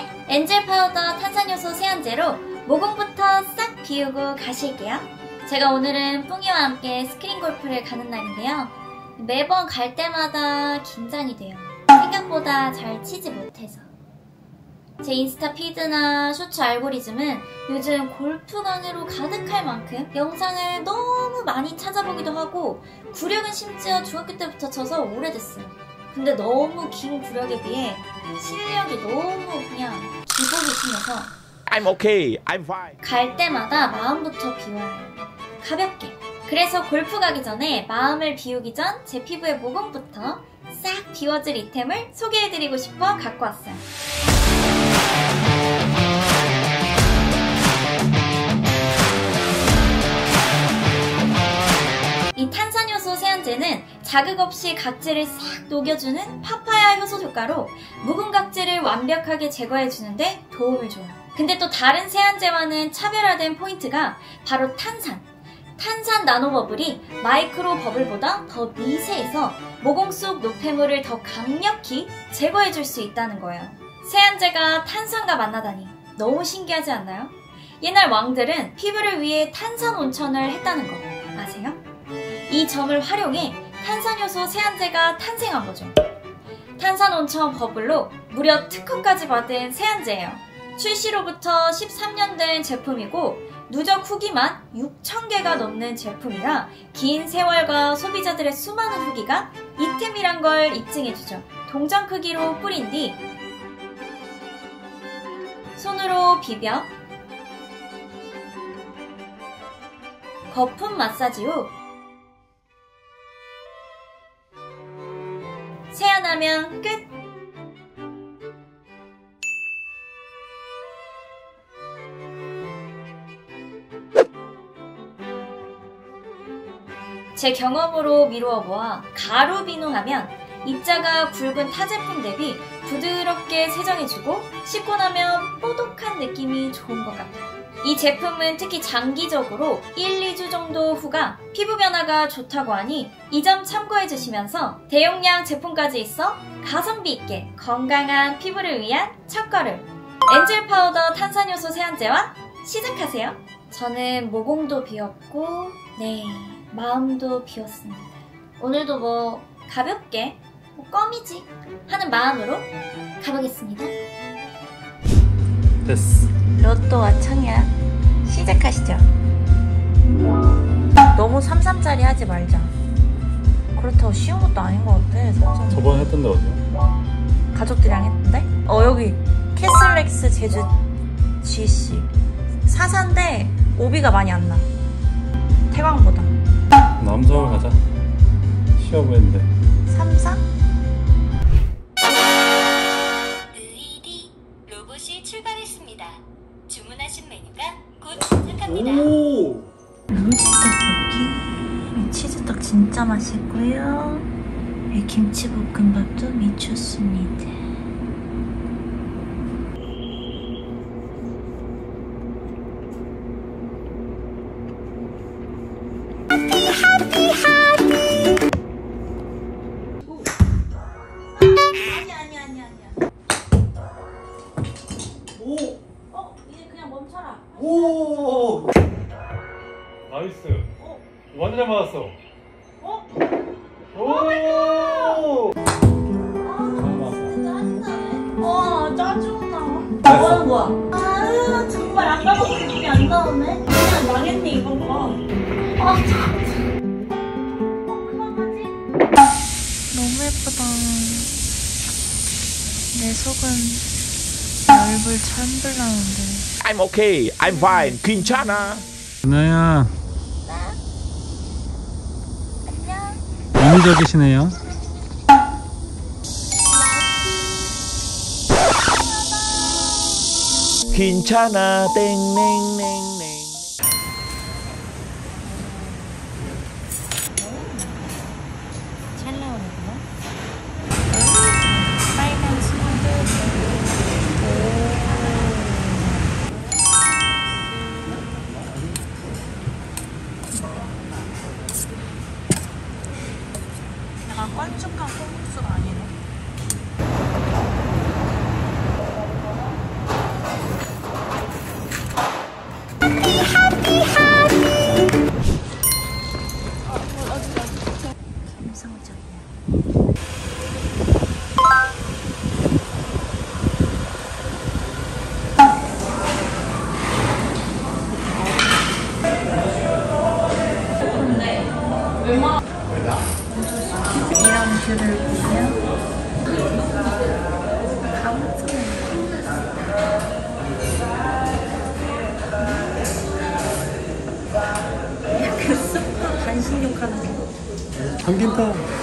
엔젤 파우더 탄산효소 세안제로 모공부터 싹 비우고 가실게요. 제가 오늘은 뿡이와 함께 스크린 골프를 가는 날인데요. 매번 갈 때마다 긴장이 돼요. 생각보다 잘 치지 못해서. 제 인스타 피드나 쇼츠 알고리즘은 요즘 골프 강의로 가득할 만큼 영상을 너무 많이 찾아보기도 하고 구력은 심지어 중학교 때부터 쳐서 오래됐어요. 근데 너무 긴 구력에 비해 실력이 너무 그냥 기복이 심해서 I'm okay, I'm fine. 갈 때마다 마음부터 비워요. 가볍게. 그래서 골프 가기 전에 마음을 비우기 전 제 피부의 모공부터 싹 비워줄 이템을 소개해드리고 싶어 갖고 왔어요. 이 탄산효소 세안제는 자극 없이 각질을 싹 녹여주는 파파야 효소 효과로 묵은 각질을 완벽하게 제거해주는데 도움을 줘요. 근데 또 다른 세안제와는 차별화된 포인트가 바로 탄산 나노버블이 마이크로 버블보다 더 미세해서 모공 속 노폐물을 더 강력히 제거해줄 수 있다는 거예요. 세안제가 탄산과 만나다니 너무 신기하지 않나요? 옛날 왕들은 피부를 위해 탄산 온천을 했다는 거 아세요? 이 점을 활용해 탄산효소 세안제가 탄생한 거죠. 탄산 온천 버블로 무려 특허까지 받은 세안제예요. 출시로부터 13년 된 제품이고 누적 후기만 6,000개가 넘는 제품이라 긴 세월과 소비자들의 수많은 후기가 이템이란 걸 입증해주죠. 동전 크기로 뿌린 뒤 손으로 비벼 거품 마사지 후 세안하면 끝! 제 경험으로 미루어 보아 가루 비누하면 입자가 굵은 타 제품 대비 부드럽게 세정해주고 씻고 나면 뽀독한 느낌이 좋은 것 같아요. 이 제품은 특히 장기적으로 1, 2주 정도 후가 피부 변화가 좋다고 하니 이 점 참고해주시면서 대용량 제품까지 있어 가성비 있게 건강한 피부를 위한 첫걸음 엔젤 파우더 탄산효소 세안제와 시작하세요. 저는 모공도 비웠고 마음도 비웠습니다. 오늘도 뭐 가볍게 껌이지 하는 마음으로 가보겠습니다. 됐어. 로또와 청약 시작하시죠. 너무 삼삼짜리 하지 말자. 그렇다고 쉬운 것도 아닌 것 같아. 삼삼. 저번에 했던데 어디야? 가족들이랑 했는데? 여기 캐슬렉스 제주 GC 사사인데 오비가 많이 안 나. 태광보다. 남서울 가자. 쉬워 보이는데. 삼상? 의디 로봇이 출발했습니다. 주문하신 메뉴가 곧 도착합니다. 오! 루지 떡볶이, 치즈떡 진짜 맛있고요. 김치볶음밥도 미쳤습니다. 아니야. 오! 이제 그냥 멈춰라. 오! 나이스. 완전 잘 맞았어. 오! 짜증나. 됐어. 뭐 하는 거야? 정말 아까부터 기분이 안 나오네. 그냥 망했네, 이번 거. 그만하지? 너무 예쁘다. 내 속은 열불 찬불 나는데. I'm okay, I'm fine. 괜찮아. 누나야, 안녕. 인위적이시네요. 괜찮아. 땡땡땡땡. 잘 나오는구나. 빨간 스모드. 약간 껄쭉한 콩국수가 아니네. 줄을 보면 약간 스파 간신욕하는 거. 삼계탕.